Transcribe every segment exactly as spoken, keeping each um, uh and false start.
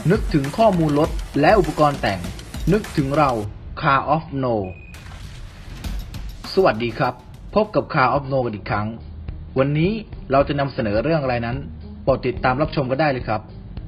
นึกถึงข้อมูลรถและอุปกรณ์แต่งนึกถึงเรา Car of No สวัสดีครับพบกับ Car of No กันอีกครั้งวันนี้เราจะนำเสนอเรื่องอะไรนั้นโปรดติดตามรับชมกันได้เลยครับ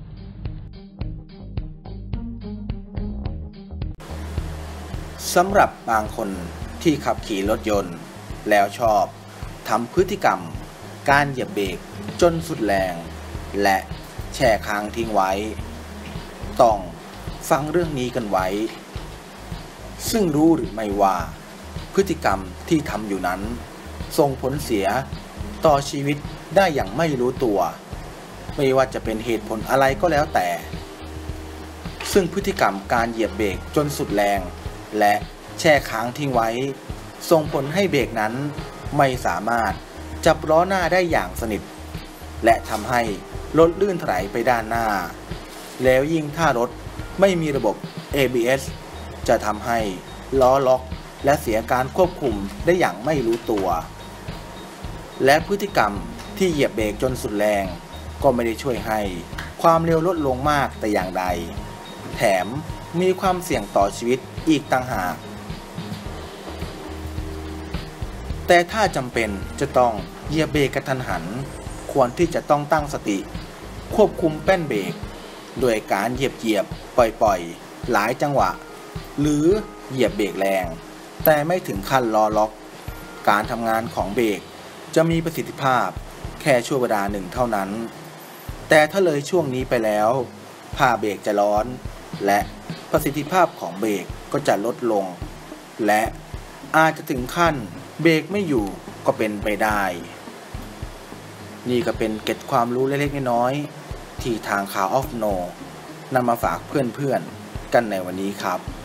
สำหรับบางคนที่ขับขี่รถยนต์แล้วชอบทำพฤติกรรมการเหยียบเบรกจนสุดแรงและแช่ค้างทิ้งไว้ต้องฟังเรื่องนี้กันไว้ซึ่งรู้หรือไม่ว่าพฤติกรรมที่ทำอยู่นั้นส่งผลเสียต่อชีวิตได้อย่างไม่รู้ตัวไม่ว่าจะเป็นเหตุผลอะไรก็แล้วแต่ซึ่งพฤติกรรมการเหยียบเบรกจนสุดแรงและแช่ค้างทิ้งไว้ส่งผลให้เบรกนั้นไม่สามารถจับล้อหน้าได้อย่างสนิทและทำให้รถลื่นถลายไปด้านหน้าแล้วยิ่งถ้ารถไม่มีระบบ เอ บี เอส จะทำให้ล้อล็อกและเสียการควบคุมได้อย่างไม่รู้ตัวและพฤติกรรมที่เหยียบเบรกจนสุดแรงก็ไม่ได้ช่วยให้ความเร็วลดลงมากแต่อย่างใดแถมมีความเสี่ยงต่อชีวิตอีกต่างหากแต่ถ้าจำเป็นจะต้องเหยียบเบรกกระทันหันควรที่จะต้องตั้งสติควบคุมแป้นเบรกโดยการเหยียบเหยียบปล่อยปล่อยหลายจังหวะหรือเหยียบเบรกแรงแต่ไม่ถึงขั้นล้อล็อกการทำงานของเบรกจะมีประสิทธิภาพแค่ชั่วเวลาหนึ่งเท่านั้นแต่ถ้าเลยช่วงนี้ไปแล้วผ้าเบรกจะร้อนและประสิทธิภาพของเบรกก็จะลดลงและอาจจะถึงขั้นเบรกไม่อยู่ก็เป็นไปได้นี่ก็เป็นเกร็ดความรู้เล็กๆน้อยๆที่ทาง Car of No นำมาฝากเพื่อนๆกันในวันนี้ครับ